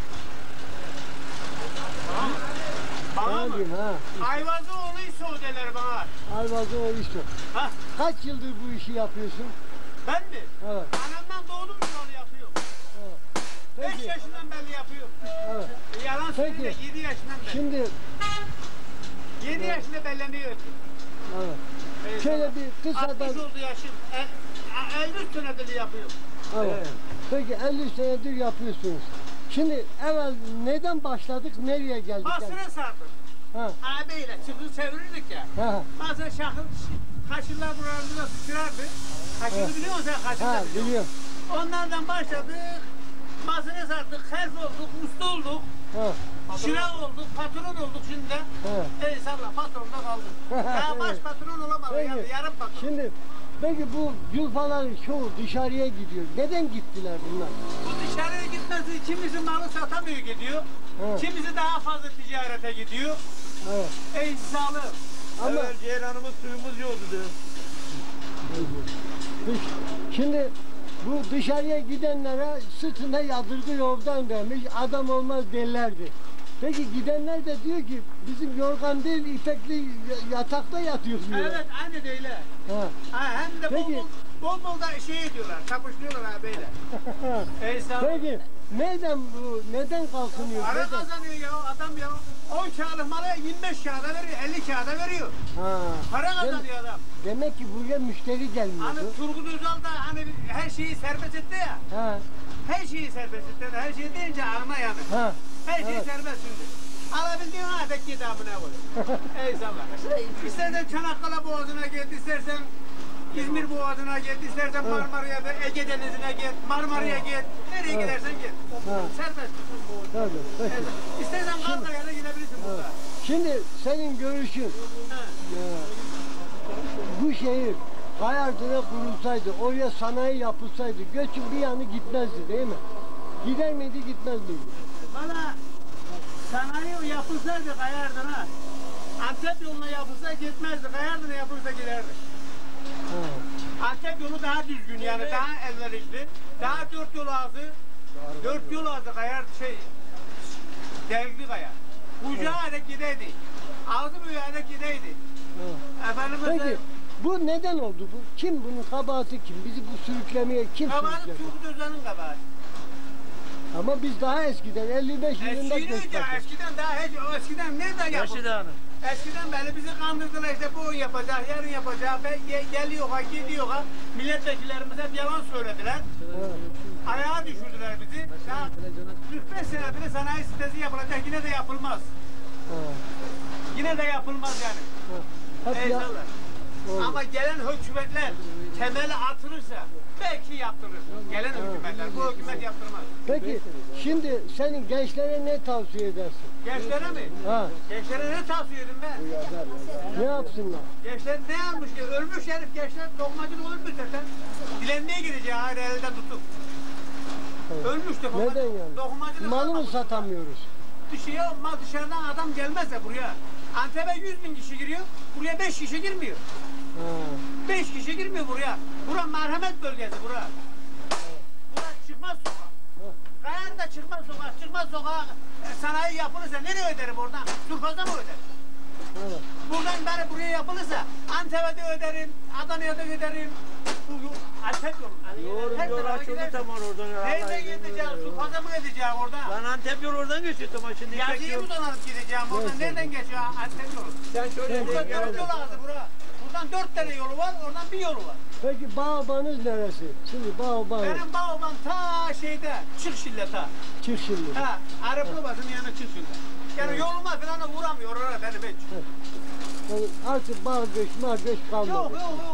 Bana Ne mı? diyeyim ha? Ayvazı oğluysa o derler bana. Ayvazı o iş yok. Ha? Kaç yıldır bu işi yapıyorsun? Ben mi? Evet. Anamdan doğdum yolu yapıyorum. Evet. 5 Peki. yaşından beri yapıyorum. Evet. Yalan Peki. söylüyor 7 yaşından beri. Şimdi 7 yaşında belleniyor. evet. Şöyle bir 60 kısadan oldu yaşım. 53 senedir yapıyorum. evet. Peki 50 senedir yapıyorsunuz. Şimdi evvel neden başladık? Nereye geldik? Basına sardım. Ha. Ağabeyle çıkıp çevirirdik ya. Ha. Bazen şakıl kaşırlar buralarında sıçrardı. Kaşırı biliyor musun sen kaşırı Ha biliyor musun? biliyorum. Onlardan başladık. Masını sattık, herf olduk, usta olduk. Ha. Çırak olduk, patron olduk şimdi de. Eyvallah patronda kaldık. Ya baş patron olamadı Peki. yani yarım patron. Şimdi peki bu Zülfaların çoğu dışarıya gidiyor. Neden gittiler bunlar? Bu dışarıya gitmesi kimisi malı satamıyor gidiyor. Evet. Kimisi daha fazla ticarete gidiyor. Evet. Ey sağlık. Ama ceylanımız suyumuz yoktu. şimdi bu dışarıya gidenlere sırtına yadırgı yoldan vermiş, adam olmaz derlerdi. Peki gidenler de diyor ki bizim yorgan değil ipekli yatakta yatıyoruz diyor. Evet aynı öyle. Ha. Ha, hem de Peki. bol bol da şey ediyorlar, tapışlıyorlar ha böyle. Ey sağlık. Peki neden kalkınıyor? Para Neden? kazanıyor ya adam ya. 10 kağıdık malı 25 kağıda veriyor, 50 kağıda veriyor. Ha. Para kazanıyor adam. Demek ki buraya müşteri gelmiyordu. Hani Turgut Özal da hani her şeyi serbest etti ya. Ha. Her şeyi serbest etti. Her şey deyince anla yani. Ha. Her şey Evet. serbest şimdi. Alabildiğin kadar git amına koy. Eyvallah. İstersen Çanakkale Boğazı'na git, istersen İzmir Boğazı'na git, istersen Marmara'ya da Ege Denizi'ne git, Marmara'ya git. Nereye gidersen git. Serbest. Tabii. Peki. İstersen Karkaya'da gidebilirsin burada. Şimdi senin görüşün Ha. bu şehir Kayardır'a kurulsaydı, oraya sanayi yapılsaydı göçün bir yanı gitmezdi değil mi? Gider miydi gitmez miydi? Bana sanayi yapılsaydı Kayardın'a, Antep yoluna yapılsa gitmezdi, Kayardın'a yapılsa giderdi. Ha. Antep yolu daha düzgün yani daha elverişli, daha dört yol ağzı, dört yol ağzı kayar delikli kaya. Bucağı hareket gideydi, ağzı böyle hareket gideydi. Ha. Efendimiz Peki bu neden oldu bu? Kim bunun kabahati kim? Bizi bu sürüklemeye kim kabahati sürükledi? Turgut Özal'ın kabahati. Ama biz daha eskiden 55 yılında Eskiden göç ya, başladık. eskiden daha hiç, eskiden nereden yapıldı? Eskiden beri bizi kandırdılar işte bu yapacak, yarın yapacak, geliyor ha, gidiyor ha. Milletvekillerimize hep yalan söylediler. Ayağa düşürdüler bizi. Daha 45 senedir sanayi sitesi yapılacak, yine de yapılmaz. Ha. Yine de yapılmaz yani. Hep ya- Eyvallah. Oldu. Ama gelen hükümetler temeli atılırsa belki yaptırır. Gelen hükümetler, bu hükümet yaptırmaz. Peki şimdi senin gençlere ne tavsiye edersin? Gençlere mi? Ha. Gençlere ne tavsiye edin ben? Ne yapsınlar? Gençler ne yapmış ki? Ölmüş herif gençler dokmacılık olur mu zaten? Dilenmeye gideceği ayrı elden tutup. Evet. Ölmüş dokmacılık. Neden yani? Dokmacılık Malı mı yapmamış. satamıyoruz? Dışarıdan adam gelmezse buraya. Antep'e 100.000 kişi giriyor, buraya 5 kişi girmiyor. Ha. 5 kişi girmiyor buraya. Bura merhamet bölgesi bura. Bura çıkmaz sokak. Kayan'da çıkmaz sokak. Çıkmaz sokak sanayi yapılırsa nereye öderim oradan? Surfaz'a mı öderim? Evet. Buradan beri buraya yapılırsa Antep'e de öderim, Adana'ya da öderim. Bu Antep yolu. Her tarafa giderim. Nerede gideceğim? Surfaz'a mı gideceğim orada? Lan Antep yolu oradan geçiyor ama şimdi Yazıyı buradan alıp gideceğim oradan. Nereden geçiyor Antep yolu? sen şöyle Buradan 4 yol ağzı bura. Buradan 4 tane yolu var, oradan bir yolu var. Peki Bağbanız neresi? Şimdi Bağban Benim babam ta şeyde, Çıkşil'de ta. çık şimdi. Ha, Araplı basın yanı Çıkşil'de. Yani yoluma falan vuramıyor oraya benim hiç. Yani artık Bağgöç, Margöç kalmadı. Yok.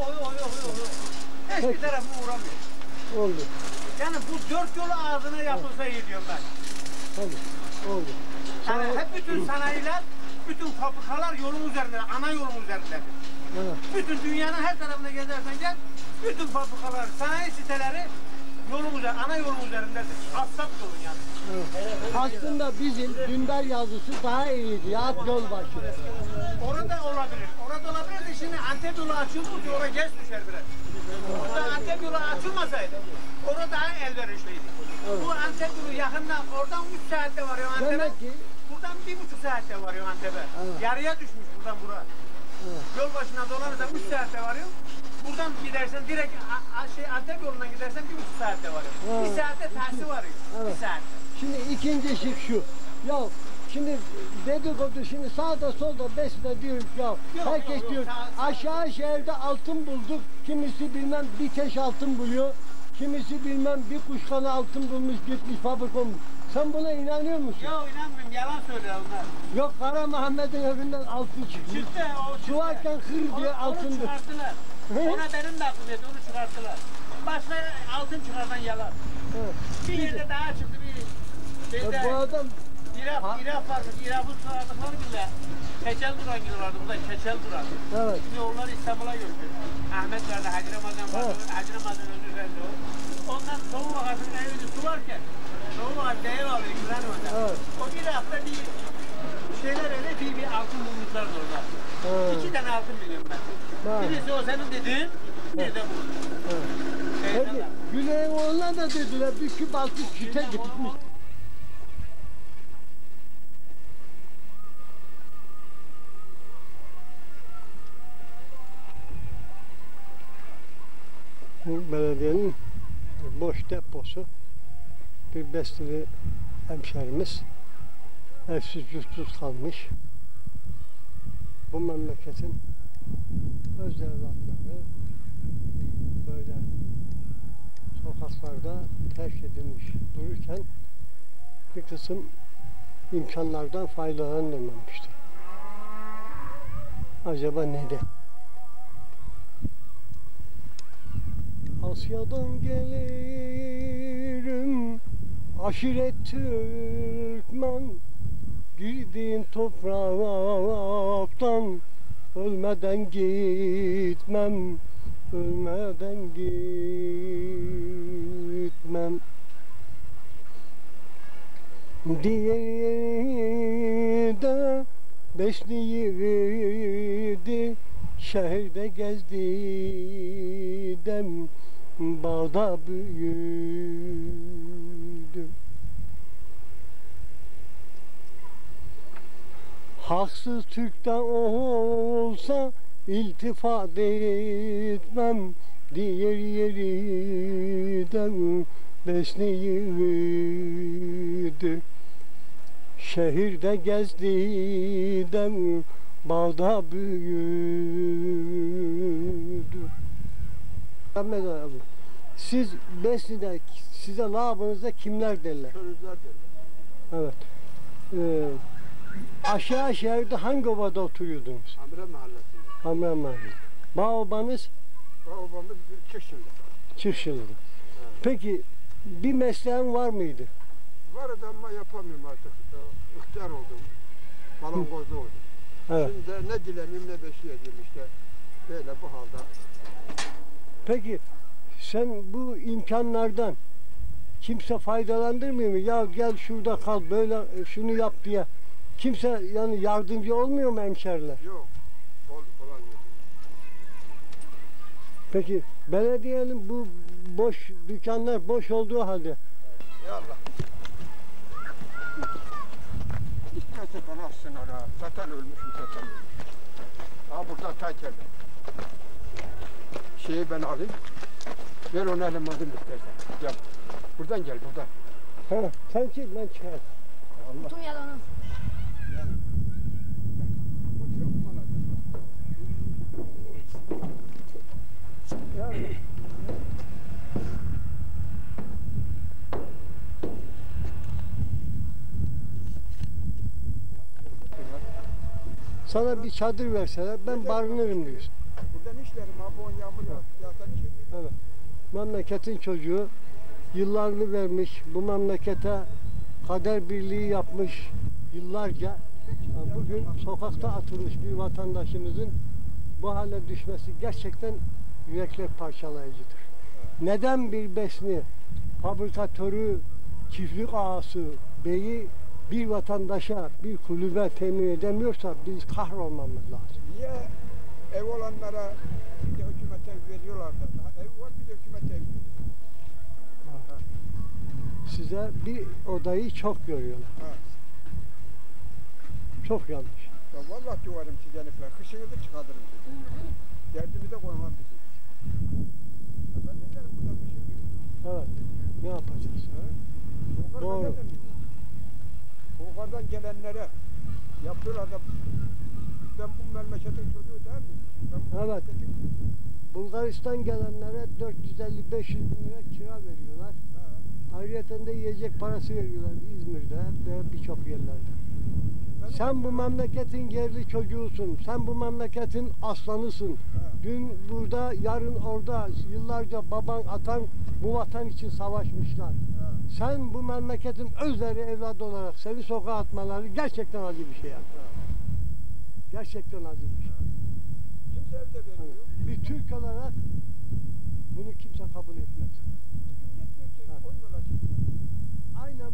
Hiçbir tarafıma vuramıyor. Oldu. Yani bu 4 yolu ağzına yapılsa iyi diyorum ben. Tabii. Oldu. Yani hep bütün sanayiler, bütün fabrikalar yolun üzerinde, ana yolun üzerinde. Evet. Bütün dünyanın her tarafına gezersen gel, bütün fabrikalar, sanayi siteleri yolun üzerinde, ana yolun üzerindedir. Asfalt yolun yani. Aslında bizim Dündar yazısı daha iyiydi. At yol başı. Orada olabilir. Orada olabilir de şimdi Antep yolu açıldı ki oraya geç düşer biraz. Orada Antep yolu açılmasaydı orada daha elverişliydi. Bu Antep yolu yakından oradan 3 saatte varıyor Antep'e. Demek ki Buradan 1,5 saatte varıyor Antep'e. Evet. Yarıya düşmüş buradan buraya. Yol başına dolanırsan 3 saatte varıyor. Buradan gidersen direkt Antep yolundan gidersen 1,5 saatte varıyor. Evet. 1 saatte tersi varıyor. Evet. 1 saat. şimdi ikinci şık şu. Ya şimdi dedikodu şimdi sağda solda besle diyor ya herkes yok, diyor sağ- aşağı şehirde altın bulduk. Kimisi bilmem bir teş altın buluyor. Kimisi bilmem bir kuşkanı altın bulmuş gitmiş fabrika olmuş. Sen buna inanıyor musun? Yok inanmıyorum yalan söylüyor onlar. Yok Kara Muhammed'in evinden altın çıkmış. Çıktı o çıktı. Su varken kır diye Onu altındır. çıkarttılar. Ona benim de aklım yedi, onu çıkarttılar. başka altın çıkardan yalan. Evet. Bir yerde daha çıktı bir şeyde. Bu adam İraf varmış. İraf'ın soyadıkları bile Keçel Duran gibi vardı. Bu da Keçel Duran. evet. Şimdi onları İstanbul'a götürdü. Ahmet vardı, Hacı Ramazan vardı, Hacı Ramazan Özür verdi o. Ondan soğuk ağacının evini sularken soğuk ağacı ev alıyor Gülen Hoca. Evet. O bir hafta bir şeyler öyle bir altın bulmuşlardı orada. Evet. 2 tane altın biliyorum ben. Evet. Birisi o senin dediğin, bir de bu. Evet. Peki Güney'in oğluna da dediler bir küp altın çite gitmiş. Bu belediyenin boş deposu. Bir besteli hemşerimiz evsiz yurtsuz kalmış. Bu memleketin öz evlatları böyle sokaklarda terk edilmiş dururken bir kısım imkanlardan faydalanılmamıştır. Acaba neden? Asya'dan gelirim, aşiret Türkmen, girdiğin topraktan ölmeden gitmem, ölmeden gitmem. Diğeri de besliydi, şehirde gezdim, bağda büyüdüm. Haksız Türk'ten olsa iltifat etmem, diğer yerden besliydi. Şehirde gezdim, bağda büyüdüm. Ahmet abi, siz Besni'de, size labınızda kimler derler? Körüzler derler. Evet. Aşağı şehirde hangi ovada oturuyordunuz? Hamre mahallesinde. Hamra Mahallesi. Babanız Babamız Çıkşın'da. Çıkşılı'da. Evet. Peki bir mesleğin var mıydı? Vardı ama yapamıyorum artık. İhtiyar oldum. Malangozlu oldum. Evet. Şimdi ne dileneyim ne beşiyeceğim işte. Böyle bu halde. Peki sen bu imkanlardan kimse faydalandırmıyor mu? Ya gel şurada kal, böyle şunu yap diye. Kimse yani yardımcı olmuyor mu hemşeriler? Yok. Olan yok. Peki belediyenin bu boş dükkanlar boş olduğu halde Yallah. İsterse bana atsınlar ha. Zaten ölmüşüm, zaten ölmüşüm. Ha buradan Taykel'de. Şeyi ben alayım. Ver onu elim alayım istersen. Gel. Buradan gel, buradan. ha, sen çık ben çıkar. Allah. Tüm yalanı. Sana bir çadır verseler ben barınırım diyorsun. Buradan işlerim ha, bu yağmur yağsan işim. Evet. Memleketin çocuğu yıllarını vermiş, bu memlekete kader birliği yapmış yıllarca. Bugün sokakta atılmış bir vatandaşımızın bu hale düşmesi gerçekten yürekler parçalayıcıdır. Neden bir Besni fabrikatörü, çiftlik ağası, beyi bir vatandaşa, bir kulübe temin edemiyorsa biz kahrolmamız lazım. Niye ev olanlara bir de hükümete veriyorlar da? Daha ev var bir de hükümete ev veriyor. Size bir odayı çok görüyorlar. Ha. Çok yanlış. Ya vallahi duvarım size falan. Kışınızı çıkartırım sizi. Derdimize koymam bizi. Ya ben ne derim burada kışın gibi? Evet. Ne yapacağız? Ha? Doğru. Yukarıdan gelenlere yapıyorlar da ben bu memleketin çocuğu değil miyim? Ben bu Evet. memleketin... Bulgaristan gelenlere 450-500 bin lira kira veriyorlar. Ha. Ayrıca de yiyecek parası veriyorlar İzmir'de ve birçok yerlerde. Sen bu memleketin yerli çocuğusun. Sen bu memleketin aslanısın. Ha. Dün burada, yarın orada, yıllarca baban, atan bu vatan için savaşmışlar. Sen bu memleketin özleri evladı olarak seni sokağa atmaları gerçekten acı bir şey. Gerçekten acı bir şey. Kimse evde vermiyor. Bir Türk olarak bunu kimse kabul etmez. Gücüm yetmiyor ki oynuyorlar şimdi. Aynen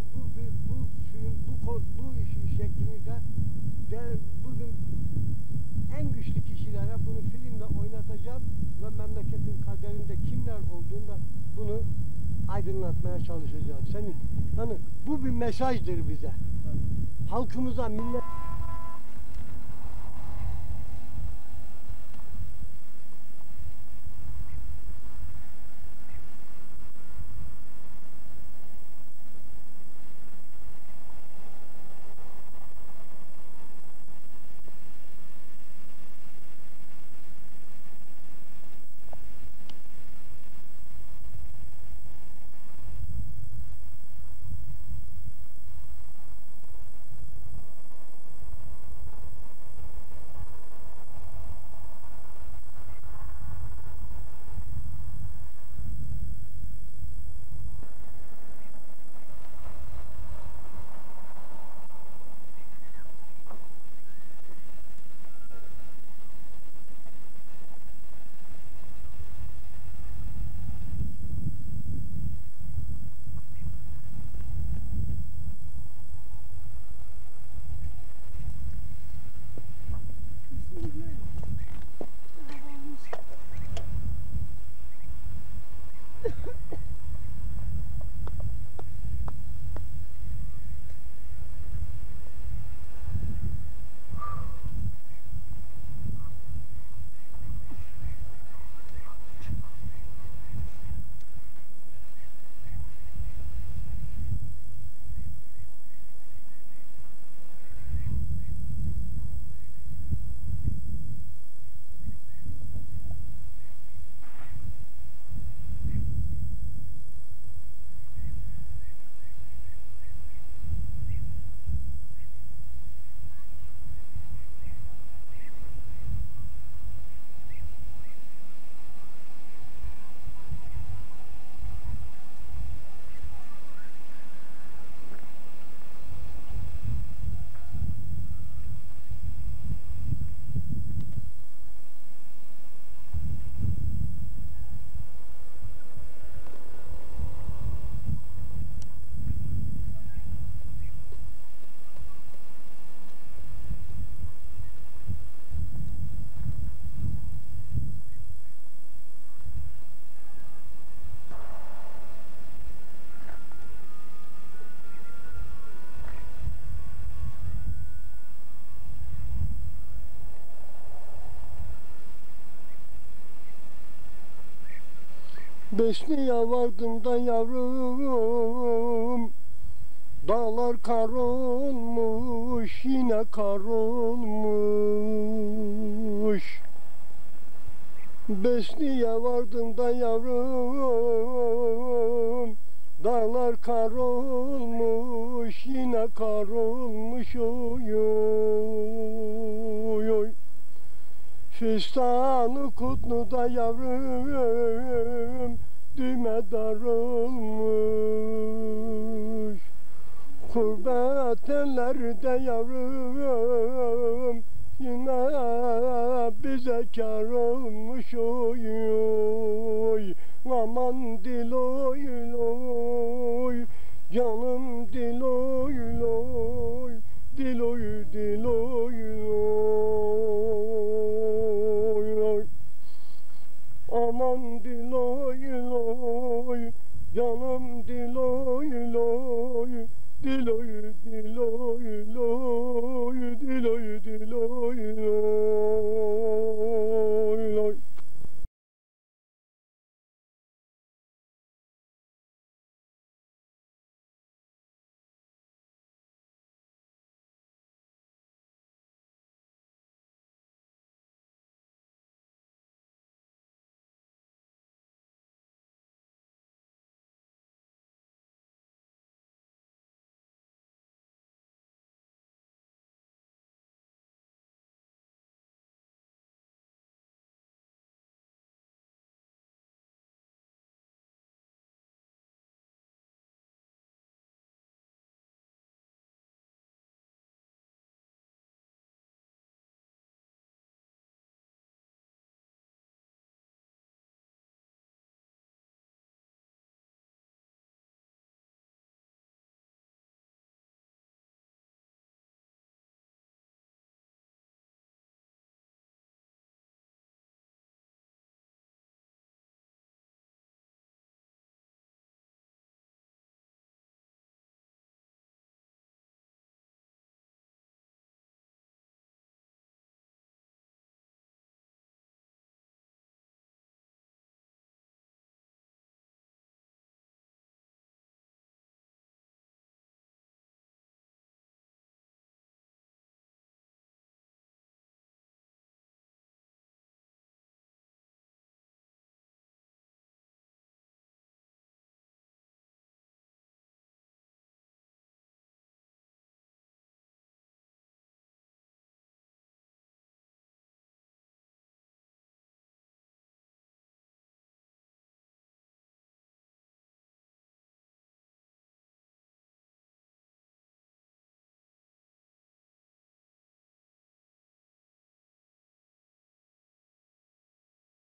bu şeklini de bugün en güçlü kişilere bunu filmle oynatacağım ve memleketin kaderinde kimler olduğunda bunu aydınlatmaya çalışacağım. Hani bu bir mesajdır bize. Halkımıza, millet Besni'ye vardığımda yavrum, dağlar kar olmuş, yine kar olmuş. Besni'ye vardığımda yavrum, dağlar kar olmuş, yine kar olmuş, oy oy oy. Fistanı Kutlu'da yavrum, düğme darılmış. Kurbet ellerde yavrum, yine bize kar olmuş, oy oy. Aman diloy loy, canım diloy loy, diloy diloy loy.